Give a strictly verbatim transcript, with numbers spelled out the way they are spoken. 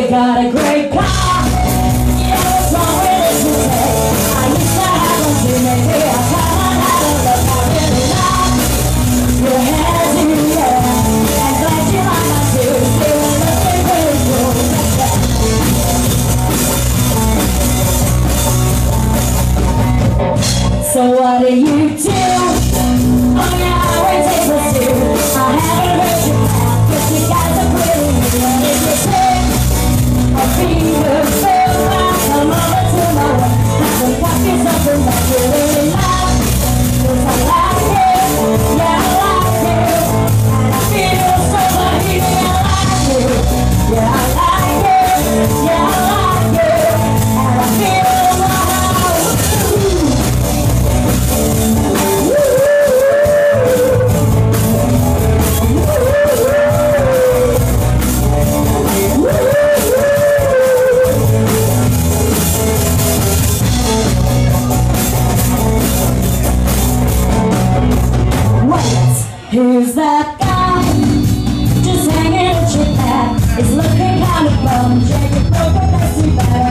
we got a great car. Yeah, what's wrong with it today? I used to have one too many. I come on out of the car, really love your hands in the air. And glad you like my shoes, they were looking really cool. So what do you do? Oh yeah, I went to pursue. I haven't heard you back, but you guys are pretty new. And if you take a fever pill, I'll come over to my way. Have some coffee, something that you really love. 'Cause I like it, yeah I like it. And I feel so lucky, I like it. Yeah I like it, yeah I like it. And I feel wow. Who's that guy just hanging at your back? It's looking kind of bum. Jacob broke a messy bag.